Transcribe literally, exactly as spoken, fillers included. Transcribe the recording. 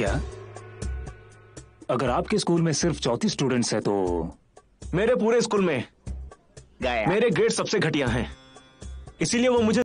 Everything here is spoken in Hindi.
क्या? अगर आपके स्कूल में सिर्फ चौंतीस स्टूडेंट्स हैं तो मेरे पूरे स्कूल में गया। मेरे ग्रेड सबसे घटिया हैं, इसीलिए वो मुझे